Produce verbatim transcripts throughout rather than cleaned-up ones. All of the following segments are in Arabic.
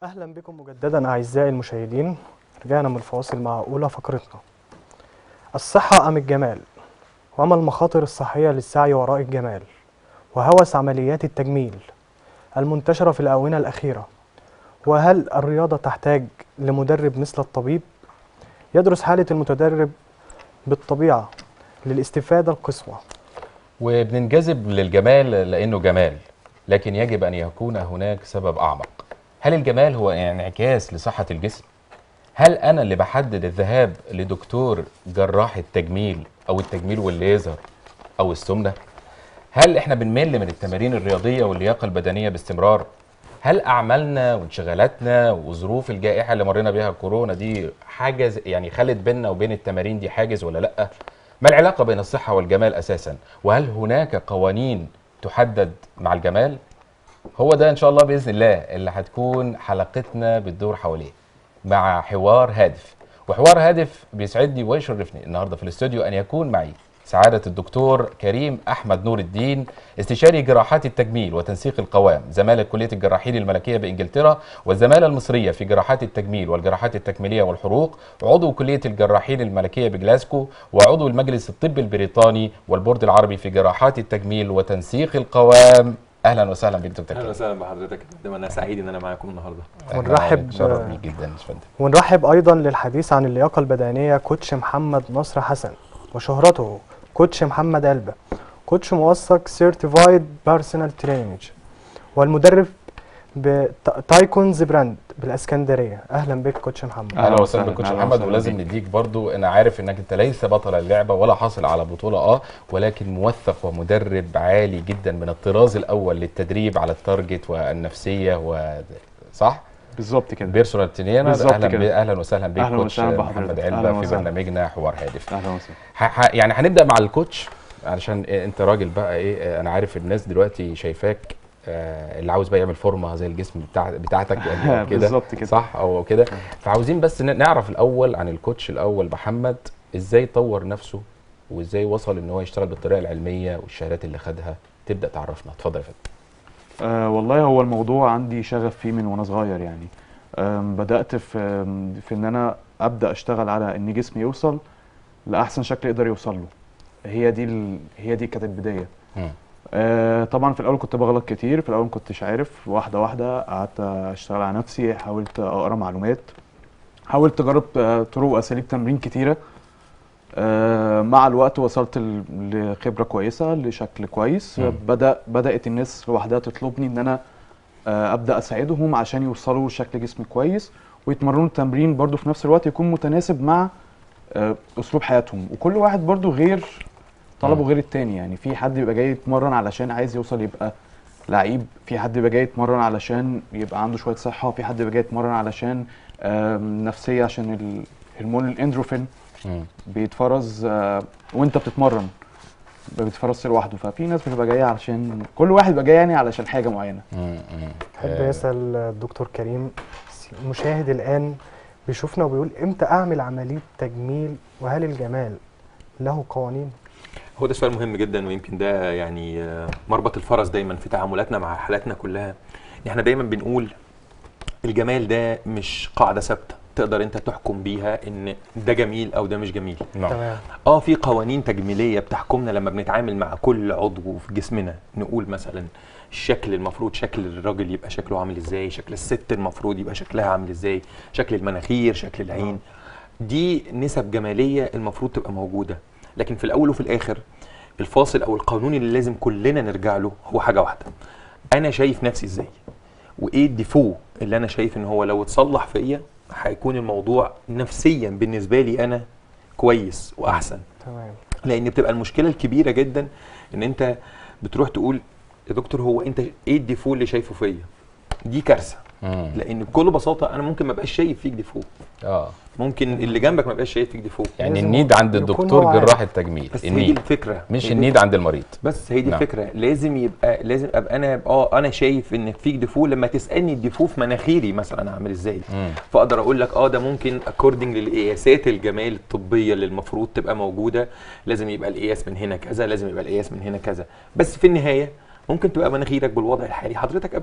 أهلا بكم مجددا أعزائي المشاهدين. رجعنا من الفواصل مع أولى فقرتنا، الصحة أم الجمال؟ وما المخاطر الصحية للسعي وراء الجمال وهوس عمليات التجميل المنتشرة في الآونة الأخيرة؟ وهل الرياضة تحتاج لمدرب مثل الطبيب؟ يدرس حالة المتدرب بالطبيعة للاستفادة القصوى. وبننجذب للجمال لأنه جمال، لكن يجب أن يكون هناك سبب أعمق. هل الجمال هو انعكاس لصحة الجسم؟ هل أنا اللي بحدد الذهاب لدكتور جراح التجميل أو التجميل والليزر أو السمنة؟ هل إحنا بنمل من التمارين الرياضية واللياقة البدنية باستمرار؟ هل أعمالنا وانشغالاتنا وظروف الجائحة اللي مرينا بها الكورونا دي حاجز، يعني خلت بيننا وبين التمارين دي حاجز ولا لأ؟ ما العلاقة بين الصحة والجمال أساساً؟ وهل هناك قوانين تحدد مع الجمال؟ هو ده إن شاء الله بإذن الله اللي هتكون حلقتنا بتدور حواليه، مع حوار هادف. وحوار هادف بيسعدني ويشرفني النهارده في الاستوديو أن يكون معي سعادة الدكتور كريم أحمد نور الدين، استشاري جراحات التجميل وتنسيق القوام، زمالة كلية الجراحين الملكية بإنجلترا، والزمالة المصرية في جراحات التجميل والجراحات التكميلية والحروق، وعضو كلية الجراحين الملكية بجلاسكو، وعضو المجلس الطبي البريطاني والبورد العربي في جراحات التجميل وتنسيق القوام. اهلا وسهلا بيك دكتور كريم. اهلا وسهلا بحضرتك. انا سعيد ان انا معاكم النهارده. ونرحب شرف بيك جدا يا فندم. ونرحب ايضا للحديث عن اللياقه البدنيه كوتش محمد نصر حسن، وشهرته كوتش محمد قلبه، كوتش موثق سيرتيفايد بيرسونال تريننج، والمدرب بتايكونز براند بالاسكندريه. اهلا بك كوتش محمد. اهلا وسهلا بك كوتش محمد. ولازم نديك برضو، انا عارف انك انت ليس بطل اللعبه ولا حاصل على بطوله اه ولكن موثق ومدرب عالي جدا من الطراز الاول للتدريب على التارجت والنفسيه و صح؟ بالظبط كده. بيرسونال ترينر. اهلا ب... اهلا وسهلا بك كوتش محمد علبه في برنامجنا حوار هادف. اهلا وسهلا. ح... يعني هنبدا مع الكوتش علشان انت راجل بقى ايه، انا عارف الناس دلوقتي شايفاك آه اللي عاوز بقى يعمل فورمه زي الجسم بتاع بتاعتك يعني كده بالظبط كده صح او كده. فعاوزين بس نعرف الاول عن الكوتش الاول محمد، ازاي طور نفسه وازاي وصل ان هو يشتغل بالطريقه العلميه والشهادات اللي خدها. تبدا تعرفنا، اتفضل يا فندم. آه والله هو الموضوع عندي شغف فيه من وانا صغير يعني. بدات في في ان انا ابدا اشتغل على ان جسمي يوصل لاحسن شكل يقدر يوصل له. هي دي ال... هي دي كانت البدايه. آه طبعا في الاول كنت بغلط كتير، في الاول ما كنتش عارف. واحده واحده قعدت اشتغل على نفسي، حاولت اقرا معلومات، حاولت اجرب طرق واساليب تمرين كتيره. آه مع الوقت وصلت لخبره كويسه، لشكل كويس. م. بدا بدات الناس لوحدها تطلبني ان انا آه ابدا اساعدهم عشان يوصلوا لشكل جسم كويس، ويتمرنوا التمرين برضو في نفس الوقت يكون متناسب مع آه اسلوب حياتهم. وكل واحد برضو غير طلبه غير التاني. يعني في حد بيبقى جاي يتمرن علشان عايز يوصل يبقى لعيب، في حد بيبقى جاي يتمرن علشان يبقى عنده شويه صحه، في حد بيبقى جاي يتمرن علشان نفسيه، عشان الهرمون الاندروفين بيتفرز وانت بتتمرن، بيتفرز لوحده. ففي ناس بتبقى جايه علشان، كل واحد بيبقى جاي يعني علشان حاجه معينه. احب اسال الدكتور كريم، المشاهد الان بيشوفنا وبيقول امتى اعمل عمليه تجميل، وهل الجمال له قوانين؟ هو ده سؤال مهم جدا، ويمكن ده يعني مربط الفرس دايما في تعاملاتنا مع حالاتنا كلها. احنا دايما بنقول الجمال ده مش قاعده ثابته تقدر انت تحكم بيها ان ده جميل او ده مش جميل. تمام. اه في قوانين تجميليه بتحكمنا لما بنتعامل مع كل عضو في جسمنا. نقول مثلا الشكل المفروض شكل الراجل يبقى شكله عامل ازاي، شكل الست المفروض يبقى شكلها عامل ازاي، شكل المناخير، شكل العين. دي نسب جماليه المفروض تبقى موجوده. لكن في الاول وفي الاخر الفاصل او القانون اللي لازم كلنا نرجع له هو حاجه واحده: انا شايف نفسي ازاي، وايه الديفو اللي انا شايف ان هو لو اتصلح فيا هيكون الموضوع نفسيا بالنسبه لي انا كويس واحسن. تمام. لان بتبقى المشكله الكبيره جدا ان انت بتروح تقول يا دكتور هو انت ايه الديفو اللي شايفه فيا؟ دي كارثه. لان بكل بساطه انا ممكن ما ابقاش شايف فيك ديفو. اه ممكن اللي جنبك ما يبقاش شايف فيك ديفو. يعني النيد عند الدكتور جراح التجميل، بس النيد. هي دي الفكره، مش النيد عند المريض. بس هي دي نعم. الفكره. لازم يبقى لازم ابقى انا اه انا شايف ان فيك ديفو. لما تسالني الديفو في مناخيري مثلا عامل ازاي، مم. فاقدر اقول لك اه ده ممكن اكوردنج للقياسات الجمال الطبيه اللي المفروض تبقى موجوده، لازم يبقى القياس من هنا كذا، لازم يبقى القياس من هنا كذا. بس في النهايه ممكن تبقى مناخيرك بالوضع الحالي حضرتك قابلها.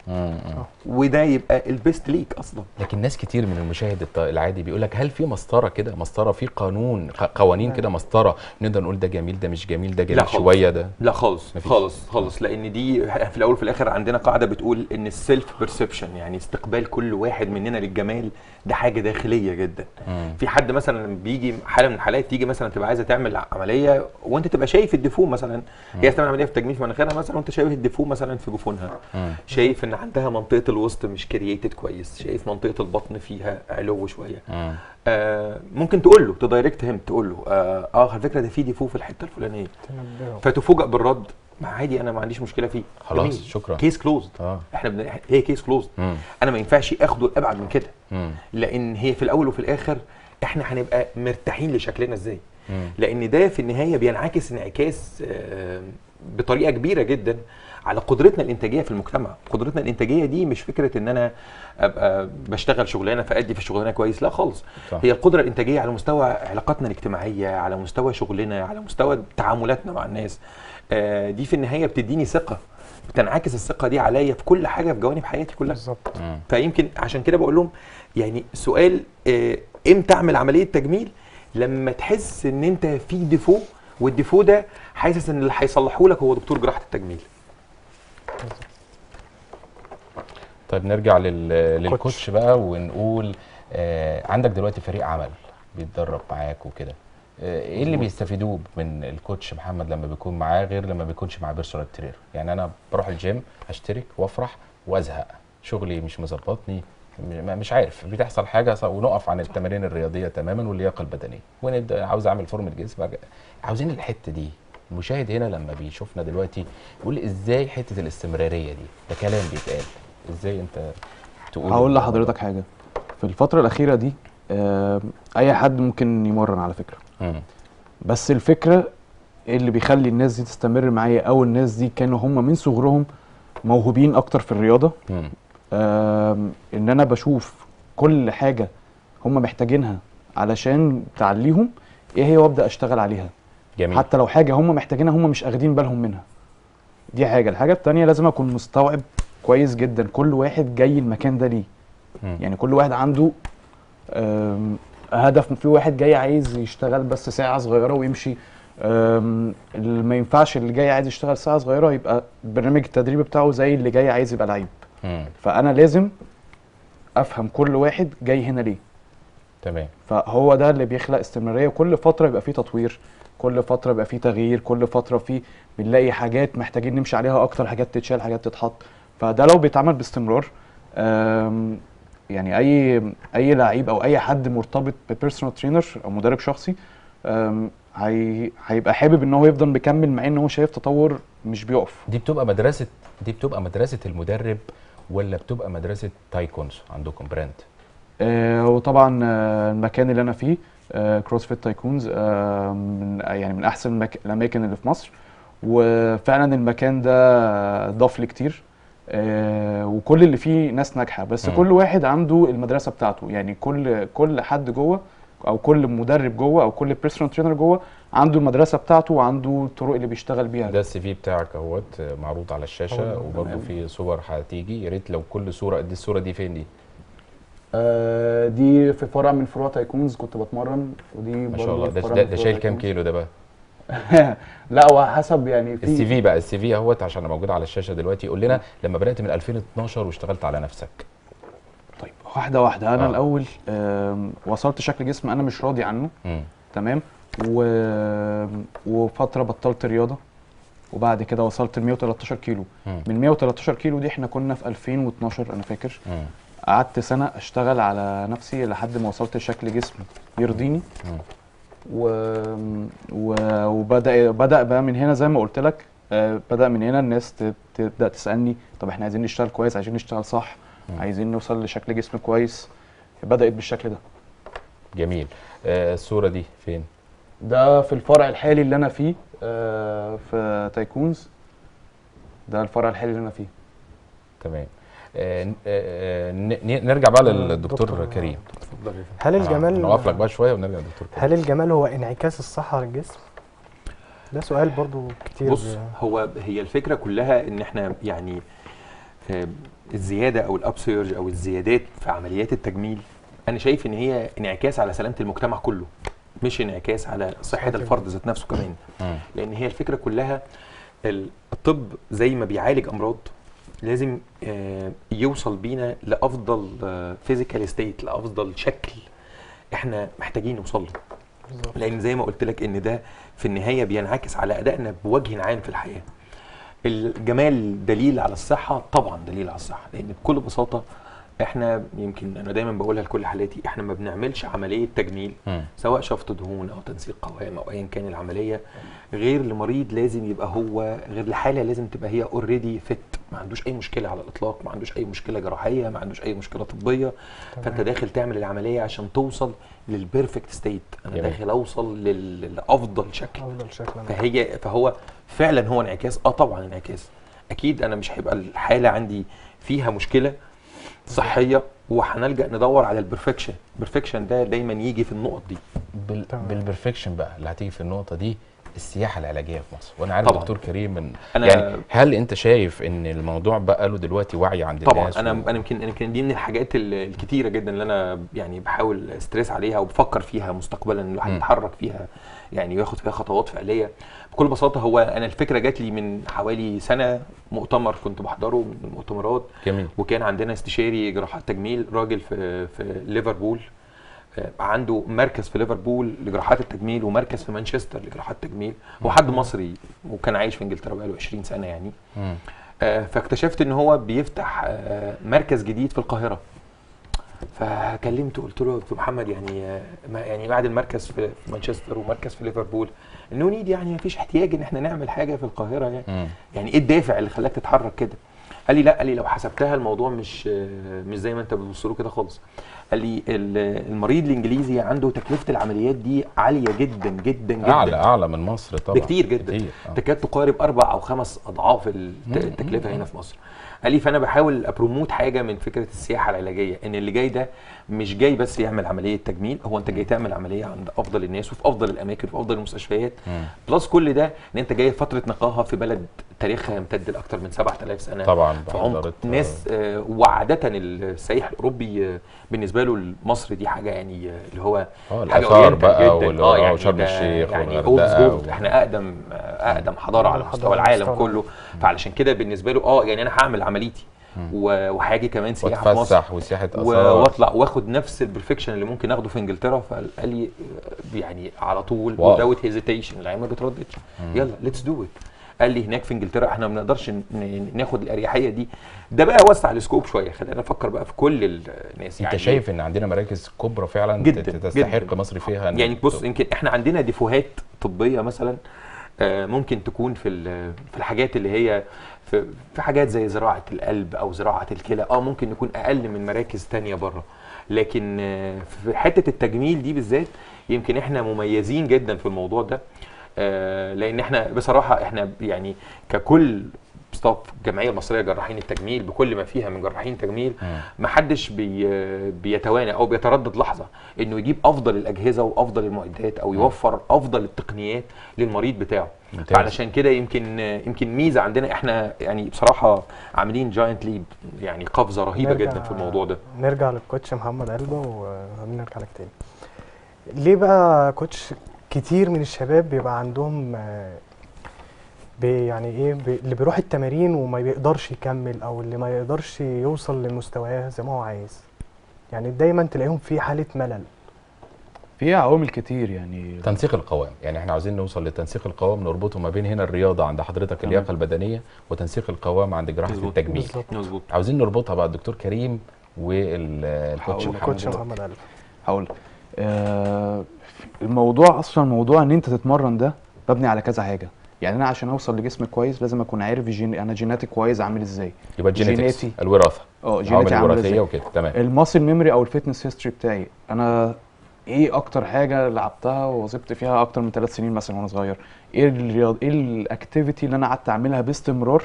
مم. وده يبقى البيست ليك اصلا. لكن ناس كتير من المشاهد الط- العادي بيقول لك هل في مسطره كده، مسطره في قانون ق- قوانين كده، مسطره نقدر نقول ده جميل ده مش جميل، ده لا جميل خالص. شويه ده؟ لا خالص مفيش. خالص خالص، لان دي في الاول وفي الاخر عندنا قاعده بتقول ان السيلف بيرسبشن، يعني استقبال كل واحد مننا للجمال ده حاجه داخليه جدا. مم. في حد مثلا لما بيجي حاله من الحالات تيجي مثلا تبقى عايزه تعمل عمليه وانت تبقى شايف الديفو مثلا، هي تعمل عمليه في تجميل في مناخيرها مثلا وانت شايف الديفو مثلا في جفونها، مم. شايف ان عندها منطقه الوسط مش كرييتد كويس، شايف منطقه البطن فيها علو شويه. مم. آه ممكن تقول له تدايركت هم تقول له اه, آه على فكره ده في ديفو في الحته الفلانيه، تنبهه. فتفوجئ بالرد ما عادي انا ما عنديش مشكله فيه، خلاص جميل. شكرا. كيس كلوزد. اه احنا بن... هي كيس كلوزد. مم. انا ما ينفعش اخده ابعد من كده، مم. لان هي في الاول وفي الاخر احنا هنبقى مرتاحين لشكلنا ازاي، مم. لان ده في النهايه بينعكس انعكاس آه بطريقه كبيره جدا على قدرتنا الانتاجيه في المجتمع. قدرتنا الانتاجيه دي مش فكره ان انا ابقى بشتغل شغلانه فادي في الشغلانه كويس، لا خالص. صح. هي القدره الانتاجيه على مستوى علاقاتنا الاجتماعيه، على مستوى شغلنا، على مستوى تعاملاتنا مع الناس. آه دي في النهايه بتديني ثقه، بتنعكس الثقه دي عليا في كل حاجه في جوانب حياتي كلها. بالظبط. مم. فيمكن عشان كده بقول لهم يعني سؤال آه امتى اعمل عمليه تجميل؟ لما تحس ان انت في ديفو، والديفو ده حاسس ان اللي هيصلحه لك هو دكتور جراحه التجميل. طيب نرجع لل... للكوتش بقى ونقول آه عندك دلوقتي فريق عمل بيتدرب معاك وكده، آه ايه اللي بيستفيدوه من الكوتش محمد لما بيكون معاه غير لما بيكونش مع بيرسونال ترينر؟ يعني انا بروح الجيم اشترك وافرح وازهق، شغلي مش مظبطني، م- مش عارف بتحصل حاجه ص- ونقف عن التمارين الرياضيه تماما واللياقه البدنيه ونبدا عاوز اعمل فورمه جسم. عاوزين الحته دي. المشاهد هنا لما بيشوفنا دلوقتي يقول ازاي حته الاستمراريه دي؟ ده كلام بيتقال، ازاي انت تقول؟ هقول لحضرتك حاجه. في الفتره الاخيره دي آه، اي حد ممكن يمرن على فكره، مم. بس الفكره اللي بيخلي الناس دي تستمر معايا او الناس دي كانوا هم من صغرهم موهوبين اكتر في الرياضه، مم. آم، ان انا بشوف كل حاجه هم محتاجينها علشان تعليهم ايه هي وابدا اشتغل عليها. جميل. حتى لو حاجه هم محتاجينها هم مش اخدين بالهم منها. دي حاجه. الحاجه التانيه لازم اكون مستوعب كويس جدا كل واحد جاي المكان ده ليه. مم. يعني كل واحد عنده آم، هدف. في واحد جاي عايز يشتغل بس ساعه صغيره ويمشي، آم، اللي ما ينفعش اللي جاي عايز يشتغل ساعه صغيره يبقى برنامج التدريب بتاعه زي اللي جاي عايز يبقى لعيب. مم. فانا لازم افهم كل واحد جاي هنا ليه. تمام. فهو ده اللي بيخلق استمراريه، وكل فتره يبقى فيه تطوير، كل فتره يبقى فيه تغيير، كل فتره فيه بنلاقي حاجات محتاجين نمشي عليها اكتر، حاجات تتشال حاجات تتحط. فده لو بيتعمل باستمرار، آم، يعني اي اي لعيب او اي حد مرتبط ببيرسونال ترينر او مدرب شخصي آم، هي هيبقى حابب ان هو يفضل مكمل مع ان هو شايف تطور مش بيقف. دي بتبقى مدرسه دي بتبقى مدرسه المدرب ولا بتبقى مدرسه تايكونز عندكم براند؟ آه، وطبعا آه، المكان اللي انا فيه آه، كروسفيت تايكونز، آه، من يعني من احسن المك... الاماكن اللي في مصر، وفعلا المكان ده ضاف لي كتير، آه، وكل اللي فيه ناس ناجحه، بس مم. كل واحد عنده المدرسه بتاعته. يعني كل كل حد جوه او كل مدرب جوه او كل بيرسونال ترينر جوه عنده المدرسه بتاعته وعنده الطرق اللي بيشتغل بيها. ده السي في بتاعك اهوت معروض على الشاشه، أهو. وبرده تمام. في صور هتيجي، يا ريت لو كل صوره. دي الصوره دي فين دي؟ آه، دي في فرع من فروع تايكونز كنت بتمرن، ودي ما برضه شاء الله. في ده فرع ده, من ده فروع شايل كام تايكونز. كيلو ده بقى؟ لا هو حسب يعني في السي في بقى، السي في اهوت عشان موجود على الشاشه دلوقتي. قول لنا لما بدات من ألفين واتناشر واشتغلت على نفسك. طيب واحده واحده. انا آه. آه. الاول آم، وصلت شكل جسم انا مش راضي عنه، مم. تمام، و... وفتره بطلت رياضه، وبعد كده وصلت ل مية وتلتاشر كيلو. مم. من مية وتلتاشر كيلو دي احنا كنا في ألفين واتناشر انا فاكر. مم. قعدت سنه اشتغل على نفسي لحد ما وصلت لشكل جسم يرضيني، مم. و... و... وبدا بدا بقى من هنا زي ما قلت لك. آه، بدا من هنا الناس ت- تبدا تسالني طب احنا عايزين نشتغل كويس، عايزين نشتغل صح، مم. عايزين نوصل لشكل جسم كويس. بدات بالشكل ده. جميل. آه الصوره دي فين؟ ده في الفرع الحالي اللي انا فيه آه، في تايكونز. ده الفرع الحالي اللي انا فيه. تمام. آه ن- آه ن- نرجع بقى للدكتور دكتور- كريم. اتفضل يا فندم. هل الجمال آه نوقف لك بقى شويه ونرجع للدكتور كريم. هل الجمال هو انعكاس الصحة للجسم؟ ده سؤال برضو كتير. بص، هو هي الفكره كلها ان احنا يعني آه، الزياده او الابسيرج او الزيادات في عمليات التجميل، انا شايف ان هي انعكاس على سلامه المجتمع كله، مش انعكاس على صحه الفرد ذات نفسه كمان. لان هي الفكره كلها الطب زي ما بيعالج امراض لازم يوصل بينا لافضل فيزيكال ستيت، لافضل شكل احنا محتاجين نوصل له. لان زي ما قلت لك ان ده في النهايه بينعكس على ادائنا بوجه عام في الحياه. الجمال دليل على الصحه، طبعا دليل على الصحه، لان بكل بساطه احنا يمكن انا دايما بقولها لكل حالاتي، احنا ما بنعملش عمليه تجميل م. سواء شفط دهون او تنسيق قوام او ايا كان العمليه غير لمريض لازم يبقى هو، غير الحاله لازم تبقى هي اوريدي فيت، ما عندوش اي مشكله على الاطلاق، ما عندوش اي مشكله جراحيه، ما عندوش اي مشكله طبيه. طبعا. فانت داخل تعمل العمليه عشان توصل للبيرفكت ستيت، انا جميل. داخل اوصل لافضل شكل. افضل شكل. فهي فهو فعلا هو انعكاس. اه طبعا انعكاس اكيد. انا مش هيبقى الحاله عندي فيها مشكله صحيه وهنلجا ندور على البرفكشن. البرفكشن ده دايما يجي في النقط دي. بال... بالبرفكشن بقى اللي هتيجي في النقطه دي السياحه العلاجيه في مصر، وانا عارف دكتور كريم من يعني هل انت شايف ان الموضوع بقى له دلوقتي وعي عند طبعا الناس؟ طبعا. انا و... انا يمكن انا يمكن دي من الحاجات الكتيره جدا اللي انا يعني بحاول استريس عليها وبفكر فيها مستقبلا ان الواحد يتحرك فيها يعني وياخد فيها خطوات فعليه. بكل بساطه هو انا الفكره جات لي من حوالي سنه، مؤتمر كنت بحضره من المؤتمرات. جميل. وكان عندنا استشاري جراحات تجميل راجل في في ليفربول، عنده مركز في ليفربول لجراحات التجميل ومركز في مانشستر لجراحات التجميل. هو حد مصري وكان عايش في انجلترا بقاله عشرين سنه يعني. آه فاكتشفت ان هو بيفتح آه مركز جديد في القاهره. فكلمته قلت له دكتور محمد يعني آه يعني بعد المركز في مانشستر ومركز في ليفربول انه نيد يعني ما فيش احتياج ان احنا نعمل حاجه في القاهره يعني. م. يعني ايه الدافع اللي خلاك تتحرك كده؟ قال لي لا، قال لي لو حسبتها الموضوع مش مش زي ما انت بتبص له كده خالص. قال لي المريض الانجليزي عنده تكلفه العمليات دي عاليه جدا جدا جدا، اعلى اعلى من مصر طبعا بكتير جدا، تكاد تقارب اربع او خمس اضعاف التكلفه هنا في مصر. قال لي فانا بحاول ابروموت حاجه من فكره السياحه العلاجيه، ان اللي جاي ده مش جاي بس يعمل عمليه تجميل، هو انت جاي تعمل عمليه عند افضل الناس وفي افضل الاماكن وفي افضل المستشفيات. بلس كل ده ان انت جاي فتره نقاهه في بلد تاريخها يمتد لاكثر من سبعة آلاف سنه طبعا في عمق ناس. آه وعاده السائح الاوروبي آه بالنسبه له مصر دي حاجه يعني آه اللي هو حاجه اورينتال جدا. اه يعني شرم الشيخ يعني والغردقه، احنا اقدم آه اقدم حضاره على مستوى العالم كله. فعلشان كده بالنسبه له اه يعني انا هعمل عمليتي وهاجي كمان سياحه في مصر واتفسح وسياحه اثار واطلع واخد نفس البرفكشن اللي ممكن اخده في انجلترا. فقال لي يعني على طول without hesitation، العين ما بترددش، يلا ليتس دو ات. قال لي هناك في انجلترا احنا ما بنقدرش ناخد الاريحيه دي. ده بقى وسع السكوب شويه، خلينا نفكر بقى في كل الناس. يعني انت شايف ان عندنا مراكز كبرى فعلا جداً تستحق جداً. مصر فيها؟ يعني بص يمكن احنا عندنا ديفوهات طبيه مثلا ممكن تكون في في الحاجات اللي هي في في حاجات زي زراعه القلب او زراعه الكلى، اه ممكن نكون اقل من مراكز تانية بره. لكن في حته التجميل دي بالذات يمكن احنا مميزين جدا في الموضوع ده. آه لان احنا بصراحه احنا يعني ككل ستاف الجمعيه المصريه لجراحين التجميل بكل ما فيها من جراحين تجميل، ما حدش بي بيتوانى او بيتردد لحظه انه يجيب افضل الاجهزه وافضل المعدات او يوفر افضل التقنيات للمريض بتاعه. علشان كده يمكن يمكن ميزه عندنا احنا يعني بصراحه عاملين جاينت ليب، يعني قفزه رهيبه جدا في الموضوع ده. نرجع للكوتش محمد علبه ونرجع لك تاني. ليه بقى كوتش كتير من الشباب بيبقى عندهم بي يعني ايه بي اللي بيروح التمارين وما بيقدرش يكمل، او اللي ما يقدرش يوصل لمستواه زي ما هو عايز؟ يعني دايما تلاقيهم في حاله ملل. في عوامل كتير يعني. تنسيق القوام، يعني احنا عاوزين نوصل لتنسيق القوام، نربطه ما بين هنا الرياضه عند حضرتك اللياقه البدنيه وتنسيق القوام عند جراحه التجميل. مظبوط. عاوزين نربطها بقى الدكتور كريم والكوتش محمد محمد علي. هقول آه الموضوع اصلا موضوع ان انت تتمرن ده مبني على كذا حاجه. يعني انا عشان اوصل لجسم كويس لازم اكون عارف جين انا جيناتي كويس عامل ازاي. يبقى الجينيتكس الوراثه اه جيناتي الوراثيه وكده تمام. الماسل ميموري او الفيتنس هيستوري بتاعي، انا ايه اكتر حاجه لعبتها ووظبت فيها اكتر من ثلاث سنين مثلا وانا صغير، ايه الرياض ايه الاكتيفيتي اللي انا قعدت اعملها باستمرار،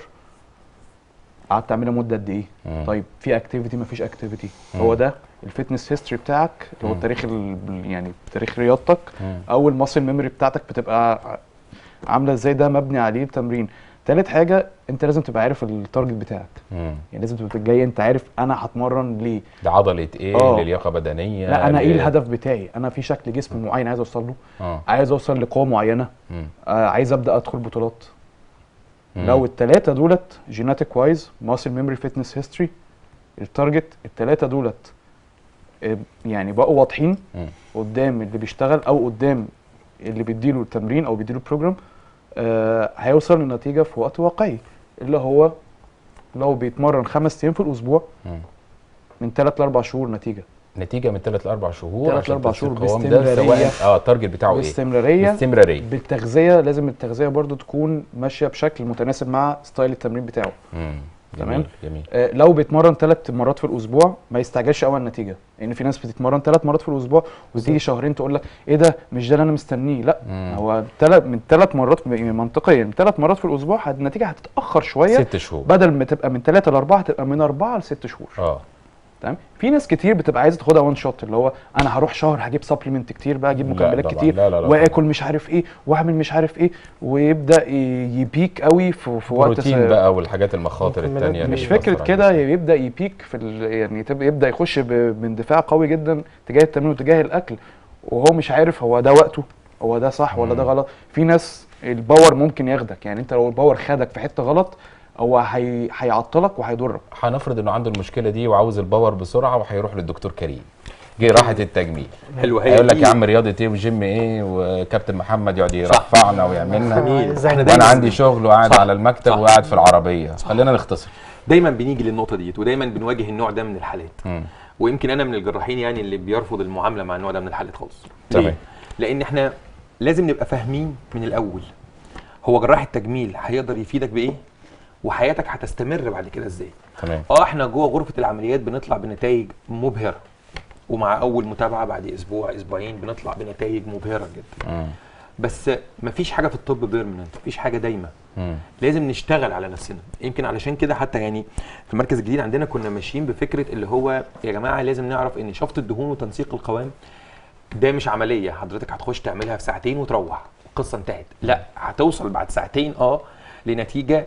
قعدت اعملها مده قد ايه. مم. طيب في اكتيفيتي مفيش اكتيفيتي، هو ده الفيتنس هيستوري بتاعك اللي هو تاريخ يعني تاريخ رياضتك. مم. او الماسل ميموري بتاعتك بتبقى عامله ازاي، ده مبني عليه التمرين. تالت حاجه انت لازم تبقى عارف التارجت بتاعك، مم. يعني لازم تبقى جاي انت عارف انا هتمرن ليه. ده عضله ايه؟ آه. للياقه بدنيه؟ لا انا ل- ايه الهدف بتاعي، انا في شكل جسم معين عايز اوصل له، اه عايز اوصل لقوه معينه، مم. آه عايز ابدا ادخل بطولات. مم. لو التلاته دولت جيناتيك وايز، ماسل ميموري، فيتنس هيستوري، التارجت التلاته دولت آه، يعني بقوا واضحين مم. قدام اللي بيشتغل او قدام اللي بيديله التمرين او بيديله البروجرام، آه هيوصل لنتيجه في وقت واقعي، اللي هو لو بيتمرن خمس ايام في الاسبوع مم. من ثلاث لاربع شهور نتيجه نتيجه من ثلاث لاربع شهور تلات عشان لأربع تحصيل شهور القوام ده، باستمرارية. سواء اه التارجت بتاعه ايه؟ باستمراريه. باستمراريه. بالتغذيه لازم التغذيه برضو تكون ماشيه بشكل متناسب مع ستايل التمرين بتاعه. مم. تمام. جميل جميل. آه لو بيتمرن ثلاث مرات في الاسبوع ما يستعجلش قوي على النتيجه، لان يعني في ناس بتتمرن ثلاث مرات في الاسبوع وتيجي شهرين تقول لك ايه ده مش ده اللي انا مستنيه. لا مم. هو تلت من ثلاث مرات منطقيا ثلاث مرات في الاسبوع النتيجه هتتاخر شويه، ست شهور بدل ما تبقى من ثلاثه لاربعه تبقى من اربعه لست شهور. اه تمام. في ناس كتير بتبقى عايزه تاخدها وان شوت، اللي هو انا هروح شهر هجيب سبلمنت كتير بقى، اجيب لا مكملات طبعاً. كتير لا لا لا واكل مش عارف ايه واعمل مش عارف ايه، ويبدا ي- يبيك قوي في, في وقت بروتين بقى والحاجات المخاطر مكملات التانية اللي مش بتأثر فكره على كده، الجسم. يبدا يبيك في ال... يعني تب- يبدا يخش ب... باندفاع قوي جدا تجاه التمرين وتجاه الاكل، وهو مش عارف هو ده وقته، هو ده صح ولا ده مم. غلط. في ناس الباور ممكن ياخدك، يعني انت لو الباور خدك في حته غلط هو هي... هيعطلك وهيضرك. هنفرض انه عنده المشكله دي وعاوز الباور بسرعه وهيروح للدكتور كريم، جه راحه التجميل، حلو. هي هيقول لك دي- يا عم رياضه ايه وجيم ايه وكابتن محمد يقعد يرفعنا ويعملنا، جميل. زي احنا ما وانا دايما عندي شغل وقاعد صح. على المكتب صح. وقاعد في العربيه. خلينا نختصر. دايما بنيجي للنقطه ديت، ودايما بنواجه النوع ده من الحالات. مم. ويمكن انا من الجراحين يعني اللي بيرفض المعامله مع النوع ده من الحالات خالص. تمام. ليه؟ لان احنا لازم نبقى فاهمين من الاول هو جراح التجميل هيقدر يفيدك بايه، وحياتك هتستمر بعد كده ازاي. تمام. اه احنا جوه غرفه العمليات بنطلع بنتائج مبهره، ومع اول متابعه بعد اسبوع اسبوعين بنطلع بنتائج مبهره جدا. مم. بس مفيش حاجه في الطب بيرمننت، مفيش حاجه دايمه. مم. لازم نشتغل على نفسنا. يمكن علشان كده حتى يعني في المركز الجديد عندنا كنا ماشيين بفكره اللي هو يا جماعه لازم نعرف ان شفط الدهون وتنسيق القوام ده مش عمليه حضرتك هتخش تعملها في ساعتين وتروح القصه انتهت. لا، هتوصل بعد ساعتين اه لنتيجه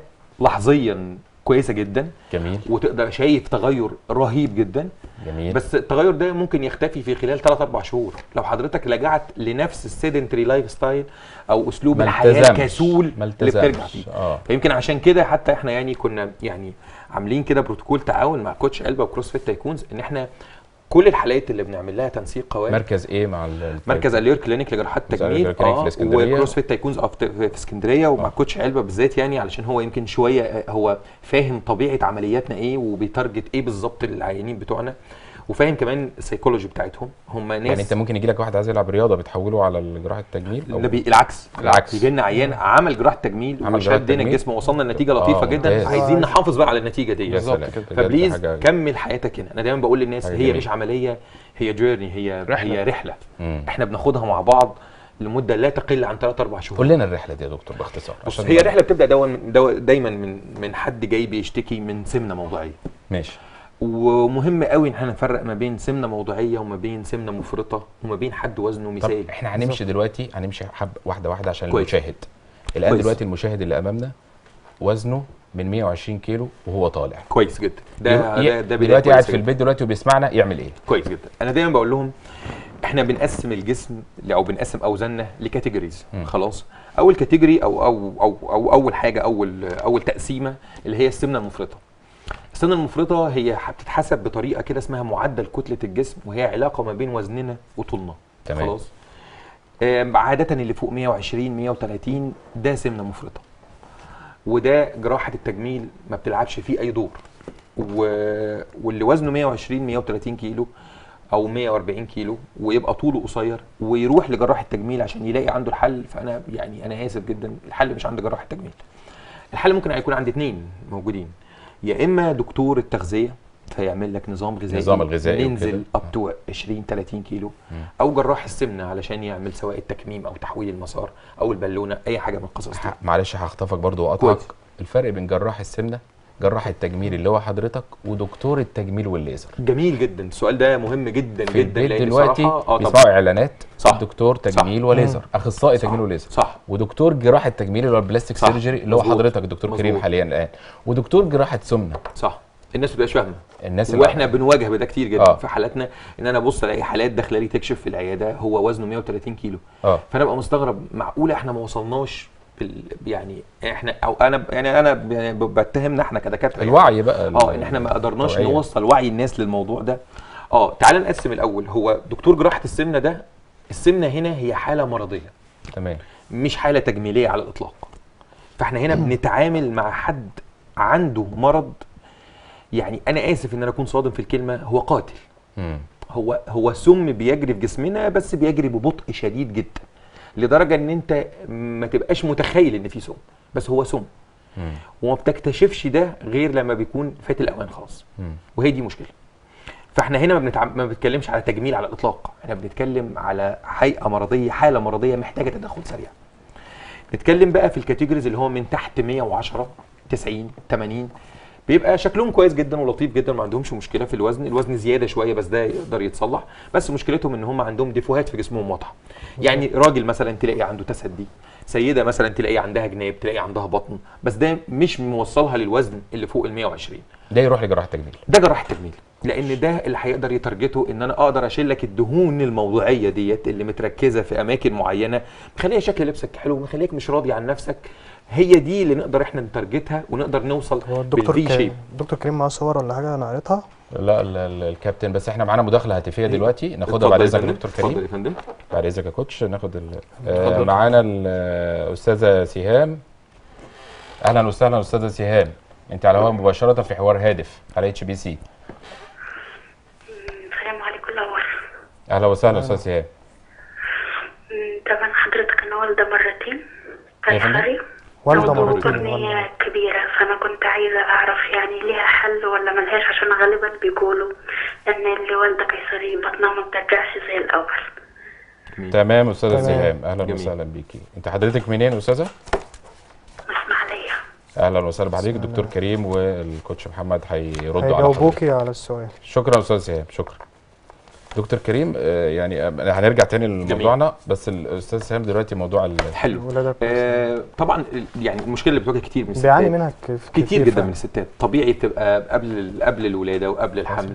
لحظيا كويسه جدا، جميل وتقدر شايف تغير رهيب جدا. جميل. بس التغير ده ممكن يختفي في خلال ثلاث اربع شهور لو حضرتك لجعت لنفس السيدنتري لايف ستايل او اسلوب ما الحياه التزمش. الكسول ما اللي بترجع التزمش. فيه. اه فيمكن عشان كده حتى احنا يعني كنا يعني عاملين كده بروتوكول تعاون مع كوتش علبه وكروس فيت تايكونز ان احنا كل الحالات اللي بنعمل لها تنسيق قوام. مركز ايه مع ال- مركز اليور كلينيك لجراحات التجميل كلينيك في الإسكندرية. وكروس فيت تايكونز أف- في اسكندريه، ومع آه. كوتش علبه بالذات يعني علشان هو يمكن شويه آه، هو فاهم طبيعه عملياتنا ايه وبيتارجت ايه بالظبط للعيانين بتوعنا، وفاهم كمان السيكولوجي بتاعتهم. هم ناس يعني انت ممكن يجي لك واحد عايز يلعب رياضه بتحوله على جراحه التجميل أو اللي بي... العكس العكس. يجي لنا عيان عمل جراحه تجميل عمل جراحة وشدنا تجميل. الجسم ووصلنا لنتيجه لطيفه آه، جدا، ممتاز. عايزين نحافظ بقى على النتيجه دي. يا بالظبط سلام. كده. بجد فبليز حاجة- كمل حياتك هنا. انا دايما بقول للناس حاجة هي جميلة. مش عمليه، هي جيرني، هي رحلة. هي رحله مم. احنا بناخدها مع بعض لمده لا تقل عن ثلاث اربع شهور. قول لنا الرحله دي يا دكتور باختصار. بص، عشان هي نبقى- رحله بتبدا دو دو دايما من من حد جاي بيشتكي من سمنه موضعيه. ماشي. ومهم قوي ان احنا نفرق ما بين سمنه موضعيه وما بين سمنه مفرطه وما بين حد وزنه طب مثالي. احنا هنمشي دلوقتي هنمشي حب واحده واحده عشان كويس. المشاهد. الان كويس. دلوقتي المشاهد اللي امامنا وزنه من مية وعشرين كيلو وهو طالع. كويس جدا. ده ي- ده, ده بداية دلوقتي قاعد كويسة في جداً. البيت دلوقتي وبيسمعنا يعمل ايه؟ كويس جدا. انا دايما بقول لهم احنا بنقسم الجسم او بنقسم اوزاننا لكاتيجوريز. مم. خلاص، اول كاتيجوري أو, او او او اول حاجه اول اول تقسيمه اللي هي السمنه المفرطه. السمنه المفرطه هي بتتحسب بطريقه كده اسمها معدل كتله الجسم، وهي علاقه ما بين وزننا وطولنا. تمام. خلاص. آم، عاده اللي فوق مية وعشرين مية وتلاتين ده سمنه مفرطه، وده جراحه التجميل ما بتلعبش فيه اي دور. و... واللي وزنه مية وعشرين مية وتلاتين كيلو او مية واربعين كيلو ويبقى طوله قصير ويروح لجراح التجميل عشان يلاقي عنده الحل، فانا يعني انا اسف جدا، الحل مش عند جراح التجميل. الحل ممكن يكون عند اتنين موجودين، يا اما دكتور التغذيه فيعمل لك نظام غذائي، نظام الغذائي ننزل وكده. اب تو عشرين تلاتين كيلو، مم. او جراح السمنه علشان يعمل سواء التكميم او تحويل المسار او البالونه، اي حاجه من القصص دي. ح- معلش هخطفك برضو واقطعك. كويس. الفرق بين جراح السمنه، جراح التجميل اللي هو حضرتك، ودكتور التجميل والليزر. جميل جدا، السؤال ده مهم جدا في جدا البيت لان دلوقتي بصراحه اه بيسمعوا طبعا اعلانات صح. صح. دكتور تجميل صح. وليزر، مم. اخصائي صح. تجميل وليزر، صح. ودكتور جراحه تجميل اللي هو البلاستيك صح. سيرجري اللي هو مظبوط. حضرتك دكتور مظبوط. كريم حاليا الان، ودكتور جراحه سمنه. صح. الناس ما بتبقاش فاهمه، الناس اللي واحنا بنواجه بده كتير جدا آه. في حالاتنا، ان انا ابص الاقي حالات داخله لي تكشف في العياده هو وزنه مية وتلاتين كيلو، اه فانا ابقى مستغرب معقوله احنا ما وصلناش بال... يعني احنا او انا يعني انا ب- يعني ب- بتهمنا احنا كدكاتره يعني. الوعي بقى اه ان احنا ما قدرناش التوعية. نوصل وعي الناس للموضوع ده. اه تعال نقسم الاول. هو دكتور جراحه السمنه ده، السمنه هنا هي حاله مرضيه تمام. مش حاله تجميليه على الاطلاق. فاحنا هنا بنتعامل مع حد عنده مرض، يعني انا اسف ان انا اكون صادم في الكلمه، هو قاتل. مم. هو هو سم بيجري في جسمنا، بس بيجري ببطء شديد جدا لدرجه ان انت ما تبقاش متخيل ان في سم، بس هو سم. مم. وما بتكتشفش ده غير لما بيكون فات الاوان خلاص. مم. وهي دي مشكله. فاحنا هنا ما, بنتع... ما بنتكلمش على تجميل على الاطلاق، احنا بنتكلم على هيئه مرضيه، حاله مرضيه محتاجه تدخل سريع. نتكلم بقى في الكاتيجوريز اللي هو من تحت مية وعشرة تسعين تمانين، بيبقى شكلهم كويس جدا ولطيف جدا، ما عندهمش مشكله في الوزن، الوزن زياده شويه بس ده يقدر يتصلح، بس مشكلتهم ان هم عندهم ديفوهات في جسمهم واضحه. يعني راجل مثلا تلاقي عنده تسدي، سيده مثلا تلاقي عندها جناب، تلاقي عندها بطن، بس ده مش موصلها للوزن اللي فوق ال مية وعشرين. ده يروح لجراحه تجميل. ده جراحه تجميل، لان ده اللي هيقدر يترجته، ان انا اقدر اشيل لك الدهون الموضوعيه ديت اللي متركزه في اماكن معينه مخليه شكل لبسك حلو، مخليك مش راضي عن نفسك. هي دي اللي نقدر احنا نترجتها ونقدر نوصل هو الدكتور بالفي ك... شيب. الدكتور كريم معاه صور ولا حاجه انا قريتها؟ لا ال- ال- الكابتن، بس احنا معانا مداخله هاتفيه دلوقتي ناخدها اتفضل بعد يا اذنك فندم. يا دكتور اتفضل كريم. يا فندم. بعد اذنك يا كوتش ناخد ال- آه، اتفضل. معانا الاستاذه سهام. اهلا وسهلا استاذه سهام، انت على الهواء مباشره في حوار هادف على اتش بي سي. السلام عليكم الأول. اهلا وسهلا استاذ سهام. مم، طبعا حضرتك أنا والدة مرتين يا فندم؟ قيصري، والده مرتين. مرتين وقرنية والده. كبيرة، فأنا كنت عايزة أعرف يعني ليها حل ولا ملهاش، عشان غالبا بيقولوا إن اللي والدة قيصري بطنها ما بترجعش زي الأول. تمام استاذه تمام. سهام، اهلا جميل. وسهلا بيكي. انت حضرتك منين يا استاذه؟ إسماعيلية. اهلا وسهلا بحضرتك. دكتور كريم والكوتش محمد هيردوا على حضرتك. هيجاوبوكي على السؤال. شكرا استاذ سهام، شكرا. دكتور كريم، آه، يعني آه، هنرجع تاني لموضوعنا، بس الاستاذ سهام دلوقتي موضوع ال- حلو. ولادك آه طبعا يعني المشكله اللي بتواجه كتير من الستات، بيعاني منها كيف كتير جدا فعلا. من الستات، طبيعي تبقى قبل قبل الولاده وقبل الحمل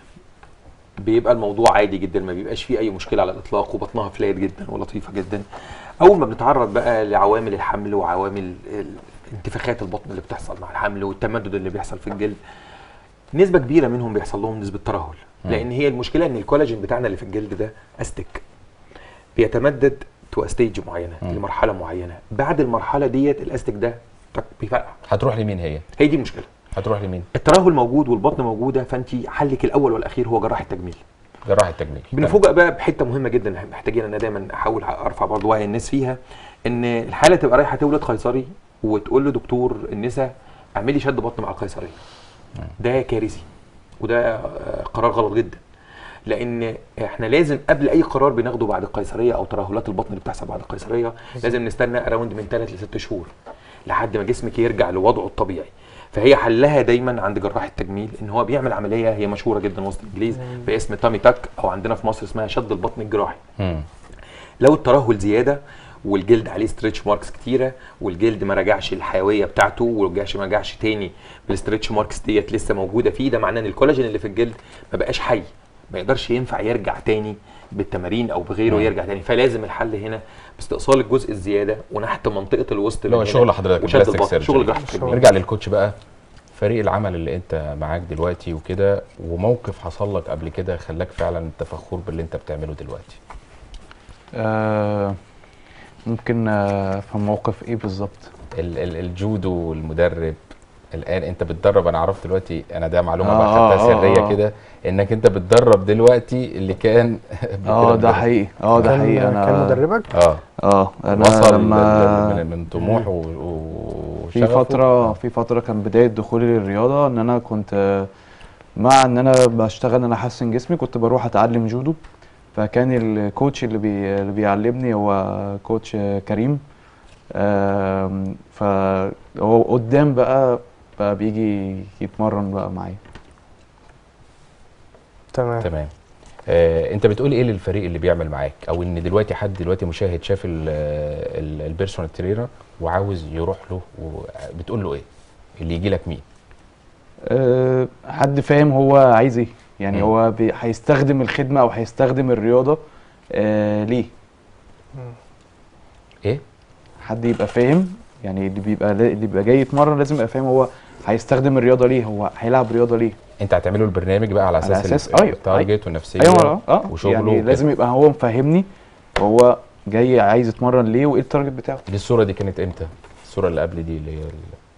بيبقى الموضوع عادي جدا، ما بيبقاش فيه اي مشكله على الاطلاق، وبطنها فلات جدا ولطيفه جدا. اول ما بنتعرض بقى لعوامل الحمل وعوامل ال- انتفاخات البطن اللي بتحصل مع الحمل والتمدد اللي بيحصل في الجلد، نسبه كبيره منهم بيحصل لهم نسبه ترهل، لان هي المشكله ان الكولاجين بتاعنا اللي في الجلد ده استك، بيتمدد تو ستيج معينه لمرحله معينه، بعد المرحله ديت الاستك ده تك بيفرقع. هتروح لمين هي؟ هي دي المشكله. هتروح لمين؟ الترهل موجود والبطن موجوده، فانت حلك الاول والاخير هو جراحه التجميل. جراحه التجميل. بنفوجئ بقى بحته مهمه جدا محتاجين انا دايما احاول ارفع برضه وعي الناس فيها، ان الحاله تبقى رايحه تولد قيصري وتقول له دكتور النساء اعملي شد بطن مع القيصريه. ده كارثي، وده آه، قرار غلط جدا، لان احنا لازم قبل اي قرار بناخده بعد القيصريه او ترهلات البطن اللي بتحصل بعد القيصريه لازم نستنى اراوند من ثلاث لست شهور لحد ما جسمك يرجع لوضعه الطبيعي. فهي حلها دايما عند جراح التجميل ان هو بيعمل عمليه هي مشهوره جدا وسط الانجليز باسم تامي تاك، او عندنا في مصر اسمها شد البطن الجراحي. مم. لو الترهل زياده والجلد عليه ستريتش ماركس كتيره، والجلد ما رجعش الحيويه بتاعته ورجعش ما رجعش تاني بالستريتش ماركس ديت لسه موجوده فيه، ده معناه ان الكولاجين اللي في الجلد ما بقاش حي، ما يقدرش ينفع يرجع تاني بالتمارين او بغيره يرجع تاني. فلازم الحل هنا باستئصال الجزء الزياده ونحت منطقه الوسط اللي هو من هنا شغل حضرتك وشد البلاستيك البطن، سيرجري. شغل جراحه التجميل. نرجع للكوتش بقى، فريق العمل اللي انت معاك دلوقتي وكده، وموقف حصل لك قبل كده خلاك فعلا انت فخور باللي انت بتعمله دلوقتي. آه ممكن آه في موقف ايه بالظبط؟ ال- ال- الجودو والمدرب الان انت بتدرب، انا عرفت دلوقتي، انا ده معلومه آه، بقى خدتها آه، سريه آه. كده، انك انت بتدرب دلوقتي اللي كان قبل اه كده ده مدرب. حقيقي، اه ده كان حقيقي. انا كان مدربك؟ اه اه انا وصل لما من, من طموحه و- في وشغفه. فترة في فترة كان بداية دخولي للرياضة ان انا كنت آه، مع ان انا بشتغل ان انا احسن جسمي كنت بروح اتعلم جودو. فكان الكوتش اللي بي اللي بيعلمني هو كوتش آه، كريم. آم، فهو قدام بقى بقى بيجي يتمرن بقى معايا. تمام. تمام. آه انت بتقول ايه للفريق اللي بيعمل معاك، او ان دلوقتي حد دلوقتي مشاهد شاف البيرسونال ترينر وعاوز يروح له، وبتقول له ايه؟ اللي يجي لك مين؟ أه حد فاهم هو عايز ايه، يعني مم. هو بي- هيستخدم الخدمه او هيستخدم الرياضه أه ليه. ايه؟ حد يبقى فاهم، يعني اللي بيبقى اللي بيبقى جاي يتمرن لازم يبقى فاهم هو هيستخدم الرياضه ليه، هو هيلعب رياضه ليه. انت هتعمله البرنامج بقى على اساس, على أساس- ال- أيوة، التارجت والنفسيه ايوه اه وشغله يعني وكده. لازم يبقى هو مفهمني هو جاي عايز يتمرن ليه وايه التارجت بتاعه. دي الصوره دي كانت امتى؟ الصوره اللي قبل دي اللي هي ال-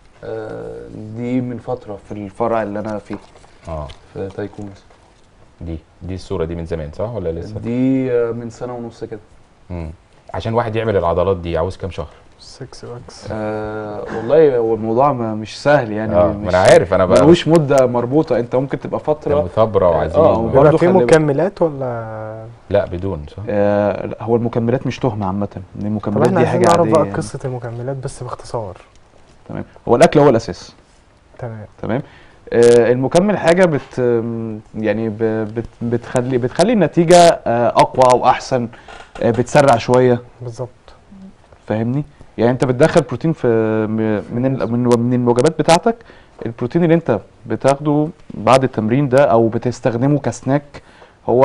أه دي من فتره في الفرع اللي انا فيه اه في تايكوندو. دي دي الصوره دي من زمان صح ولا لسه؟ دي آه، من سنه ونص كده. امم عشان واحد يعمل العضلات دي عاوز كام شهر؟ ستة باكس. أه والله هو الموضوع ما مش سهل يعني. اه مش ما انا عارف انا بقى ملوش مده مربوطه، انت ممكن تبقى فتره مثابره وعزيمه آه، و- وبرضه بيبقى في خلي بالك. مكملات ولا؟ لا بدون صح؟ آه لا، هو المكملات مش تهمه عامه، ان طب المكملات احنا دي عايزين حاجه نعرف عاديه بقى يعني. قصة المكملات بس باختصار. تمام، هو الاكل هو الاساس. تمام. تمام. آه المكمل حاجه بت آم، يعني ب- بت بتخلي بتخلي النتيجه آه اقوى او احسن، آه بتسرع شويه. بالظبط. فاهمني؟ يعني انت بتدخل بروتين في م- من ال- من من الوجبات بتاعتك. البروتين اللي انت بتاخده بعد التمرين ده او بتستخدمه كسناك هو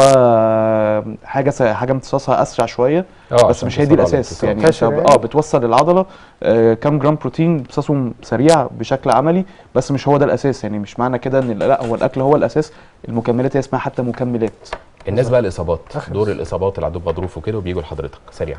حاجه س- حاجه امتصاصها اسرع شويه، اه بس عشان مش هي دي توصل على الاساس. الانتصار. يعني منتشر انت ب- يعني؟ اه بتوصل للعضله آه كام جرام بروتين امتصاصهم سريع بشكل عملي، بس مش هو ده الاساس. يعني مش معنى كده ان لا، هو الاكل هو الاساس. المكملات هي اسمها حتى مكملات. الناس بقى الاصابات، أخذ. دور الاصابات اللي عندهم غضروف وكده وبيجوا لحضرتك سريع.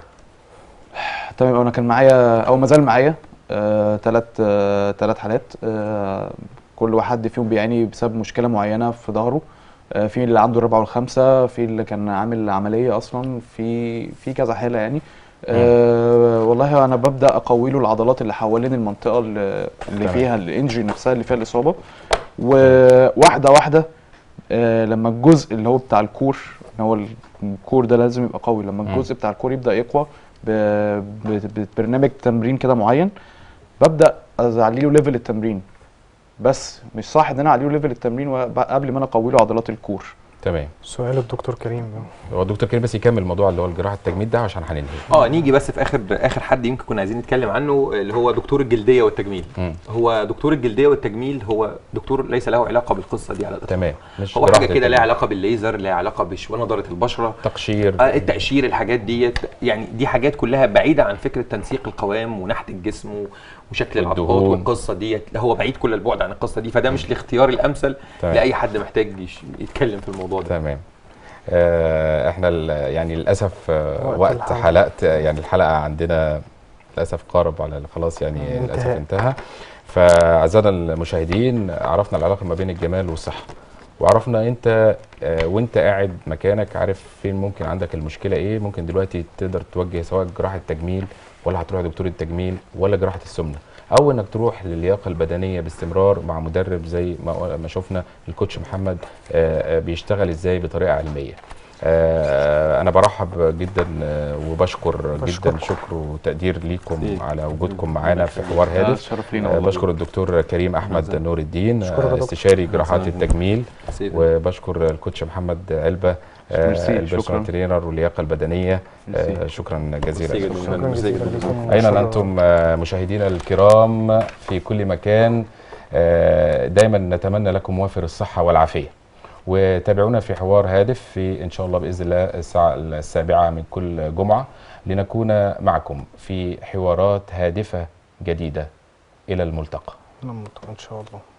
تمام، انا كان معايا او ما زال معايا ثلاث آه ثلاث حالات. آه كل واحد فيهم بيعاني بسبب مشكله معينه في ظهره. آه في اللي عنده الرابعه والخامسه، في اللي كان عامل عمليه اصلا، في في كذا حاله يعني. آه والله انا ببدا اقوي له العضلات اللي حوالين المنطقه اللي, اللي تمام. فيها الانجري نفسها، اللي فيها الاصابه. وواحده واحده آه لما الجزء اللي هو بتاع الكور، ان هو الكور ده لازم يبقى قوي. لما الجزء بتاع الكور يبدا يقوى ب- ب- ببرنامج تمرين كده معين، ببدا اعلي له ليفل التمرين. بس مش صح ان انا اعلي له ليفل التمرين وب- قبل ما انا اقوي له عضلات الكور. تمام. سؤال الدكتور كريم بقى. هو الدكتور كريم بس يكمل الموضوع اللي هو الجراحه التجميل ده عشان هننهي. اه نيجي بس في اخر اخر حد يمكن كنا عايزين نتكلم عنه، اللي هو دكتور الجلديه والتجميل. مم. هو دكتور الجلديه والتجميل هو دكتور ليس له علاقه بالقصه دي على الاطلاق. تمام. مش هو جراحة حاجه كده لها التجميل. علاقه بالليزر، لها علاقه بش ونضاره البشره، تقشير. آه التقشير، الحاجات ديت. يعني دي حاجات كلها بعيده عن فكره تنسيق القوام ونحت الجسم و- وشكل العضلات والدهون. والقصه ديت. لا، هو بعيد كل البعد عن القصه دي، فده مش الاختيار الامثل تمام. لاي حد محتاج يش- يتكلم في الموضوع ده. تمام. آه احنا ال- يعني للاسف آه وقت وقت الحلقة. حلقه يعني الحلقه عندنا للاسف قارب على خلاص يعني انتهاء. للاسف انتهى. فاعزائنا المشاهدين، عرفنا العلاقه ما بين الجمال والصحه، وعرفنا انت آه وانت قاعد مكانك عارف فين ممكن عندك المشكله ايه. ممكن دلوقتي تقدر توجه سواء جراحه تجميل ولا هتروح دكتور التجميل ولا جراحه السمنه، او انك تروح للياقه البدنيه باستمرار مع مدرب زي ما ما شفنا الكوتش محمد آه، آه، بيشتغل ازاي بطريقه علميه. آه، انا برحب جدا آه، وبشكر بشكر. جدا شكر وتقدير ليكم إيه. على وجودكم معانا في حوار آه، هادف. شرف لينا آه، والله. بشكر الدكتور كريم احمد نور الدين أشكرك يا آه، دكتور. استشاري جراحات أهلاً. التجميل، سيد. وبشكر الكوتش محمد علبه آه، ميرسي، شكراً. البيرسونال ترينر واللياقه البدنيه. آه، ميرسي. شكرا ميرسي جزيلا. جداً. شكرا ميرسي جزيلا جداً. لكم. أين شكراً. أنتم آه، مشاهدينا الكرام في كل مكان؟ آه، دايما نتمنى لكم وافر الصحة والعافية، وتابعونا في حوار هادف في إن شاء الله بإذن الله الساعة السابعة من كل جمعة، لنكون معكم في حوارات هادفة جديدة. إلى الملتقى. إن شاء الله.